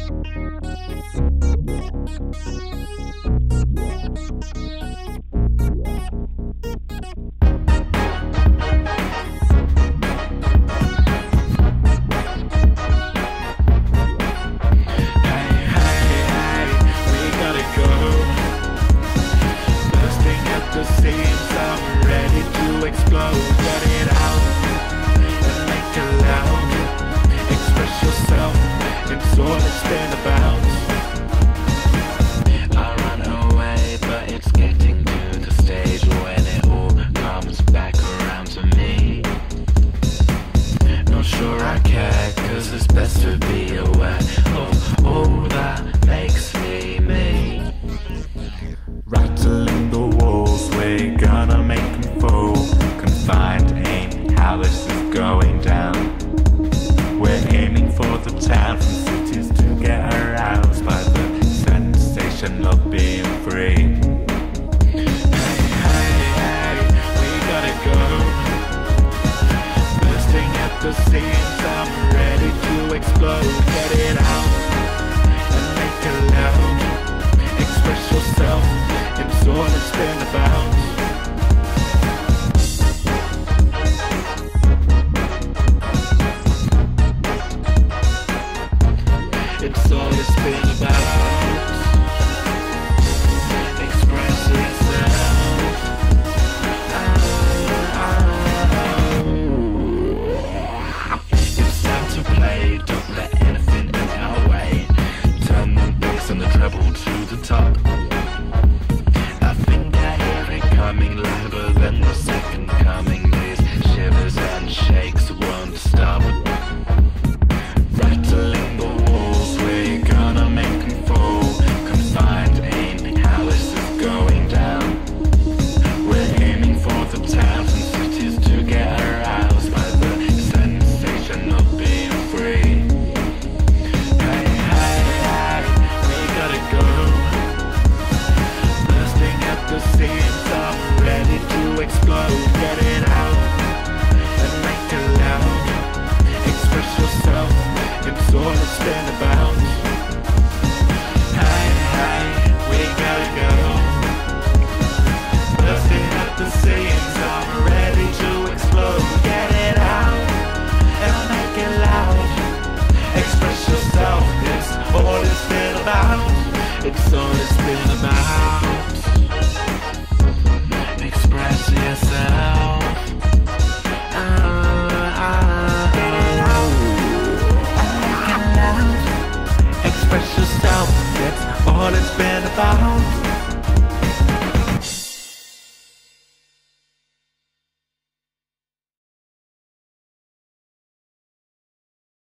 Rattling the walls, we're gonna make them fall. Confined ain't how this is going down. We're aiming for the town from cities to get aroused by the sensation of being free. Hey, we gotta go. Bursting at the seams, I'm ready to explode. Get it out and make it loud. Express yourself. It's all it's been about. It's all it's been about. Express yourself. It's time to play. Don't let anything in our way. Turn the bass and the treble to the top. Coming louder than the second coming. These shivers and shakes won't stop. Rattling the walls, we're gonna make them fall. Confined ain't how this is going down. We're aiming for the towns and cities to get aroused by the sensation of being free. Hey, we gotta go. Bursting at the seams, ready to explode. Get it out and make it loud. Express yourself, it's all it's been about. Hey, we gotta go. Bursting at the seams, I'm ready to explode. Get it out and make it loud. Express yourself, it's all it's been about. It's all it's been about.